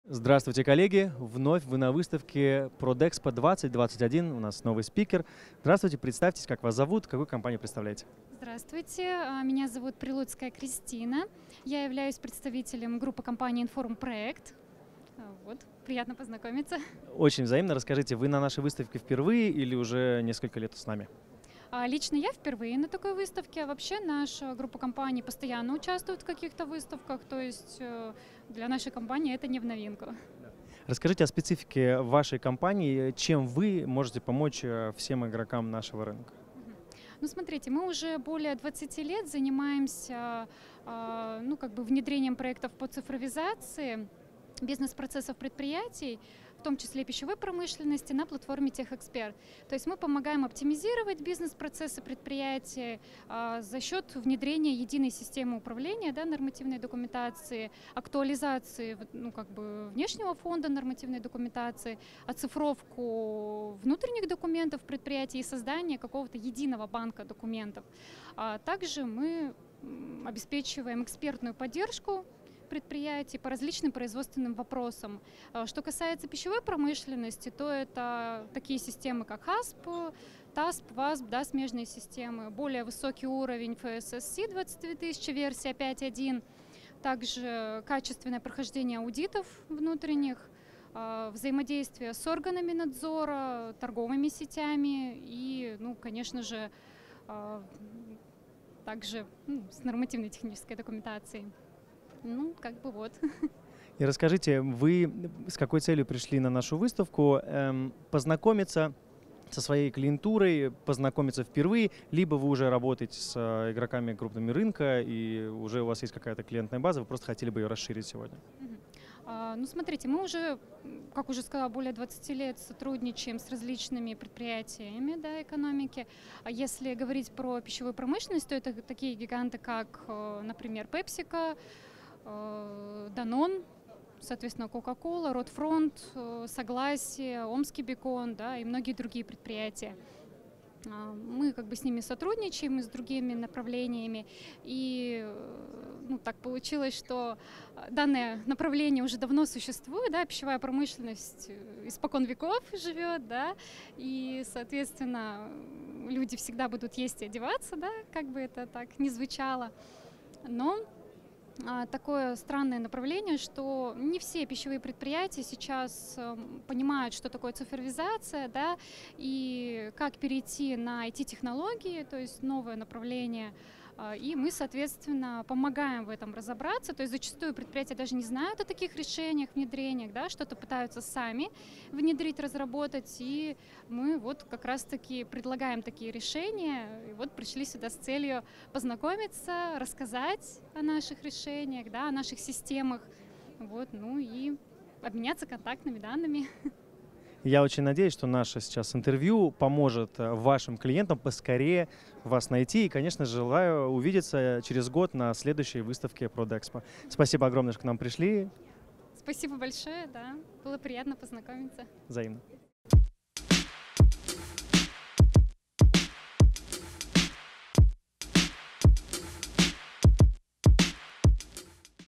Здравствуйте, коллеги! Вновь вы на выставке Prodexpo 2021. У нас новый спикер. Здравствуйте, представьтесь, как вас зовут, какую компанию представляете? Здравствуйте, меня зовут Прилуцкая Кристина. Я являюсь представителем группы компании Inform Проект. Вот, приятно познакомиться. Очень взаимно. Расскажите, вы на нашей выставке впервые или уже несколько лет с нами? Лично я впервые на такой выставке. Вообще наша группа компаний постоянно участвует в каких-то выставках, то есть для нашей компании это не в новинку. Расскажите о специфике вашей компании, чем вы можете помочь всем игрокам нашего рынка. Ну, смотрите, мы уже более 20 лет занимаемся внедрением проектов по цифровизации бизнес-процессов предприятий, в том числе пищевой промышленности, на платформе TechExpert. То есть мы помогаем оптимизировать бизнес-процессы предприятий за счет внедрения единой системы управления, нормативной документации, актуализации внешнего фонда нормативной документации, оцифровку внутренних документов предприятий и создание какого-то единого банка документов. Также мы обеспечиваем экспертную поддержку предприятий по различным производственным вопросам. Что касается пищевой промышленности, то это такие системы, как HASP, TASP, WASP, смежные системы, более высокий уровень FSSC 22000, версия 5.1, также качественное прохождение аудитов внутренних, взаимодействие с органами надзора, торговыми сетями и, конечно же, также с нормативной технической документацией. Вот. И расскажите, вы с какой целью пришли на нашу выставку? Познакомиться со своей клиентурой, познакомиться впервые, либо вы уже работаете с игроками крупными рынка, и уже у вас есть какая-то клиентная база, вы просто хотели бы ее расширить сегодня? Смотрите, мы уже, как уже сказала, более 20 лет сотрудничаем с различными предприятиями экономики. Если говорить про пищевую промышленность, то это такие гиганты, как, например, PepsiCo, Danone, соответственно, Coca-Cola, Ротфронт, Согласие, Омский бекон, и многие другие предприятия. Мы с ними сотрудничаем и с другими направлениями. И так получилось, что данное направление уже давно существует, пищевая промышленность испокон веков живет, и, соответственно, люди всегда будут есть и одеваться, как бы это так ни звучало. Но такое странное направление, что не все пищевые предприятия сейчас понимают, что такое цифровизация, и как перейти на IT-технологии, то есть новое направление. И мы, соответственно, помогаем в этом разобраться. То есть зачастую предприятия даже не знают о таких решениях, внедрениях, что-то пытаются сами внедрить, разработать. И мы как раз-таки предлагаем такие решения. И пришли сюда с целью познакомиться, рассказать о наших решениях, о наших системах, и обменяться контактными данными. Я очень надеюсь, что наше сейчас интервью поможет вашим клиентам поскорее вас найти. И, конечно, желаю увидеться через год на следующей выставке Prodexpo. Спасибо огромное, что к нам пришли. Спасибо большое, было приятно познакомиться. Взаимно.